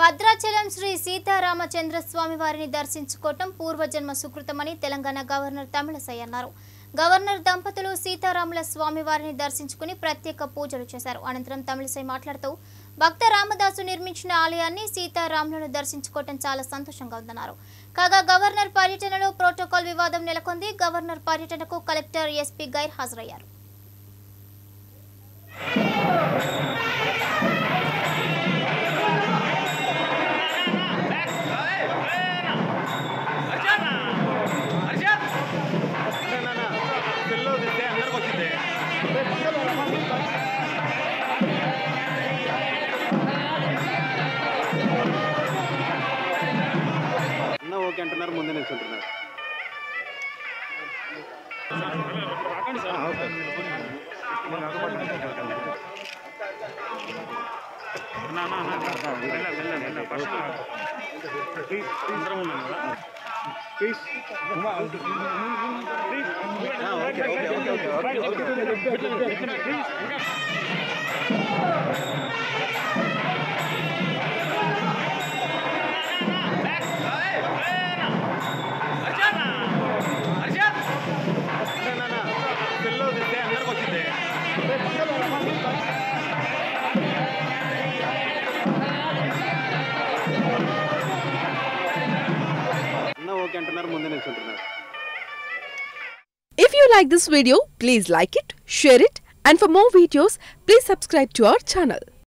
భద్రాచలం శ్రీ సీతారామచంద్ర స్వామి వారిని దర్శించుకోవటం పూర్వజన్మ సుకృతమని తెలంగాణ గవర్నర్ తమిళసై అన్నారు. గవర్నర్ దంపతులు సీతారాముల స్వామి వారిని దర్శించుకుని ప్రత్యేక పూజలు చేశారు. అనంతరం తమిళసై మాట్లాడుతూ భక్త రామదాసు నిర్మించిన ఆలయాన్ని సీతారాములను దర్శించుకోవటం చాలా సంతోషంగా ఉందన్నారు. కాగా గవర్నర్ పర్యటనలో ప్రోటోకాల్ వివాదం నెలకొంది. గవర్నర్ పర్యటనకు కలెక్టర్ ఎస్పీ గైర్ హాజరయ్యారు. ఓకే అంటున్నారు, ముందే నిల్చుంటున్నారు. If you like this video, please like it, share it, and for more videos, please subscribe to our channel.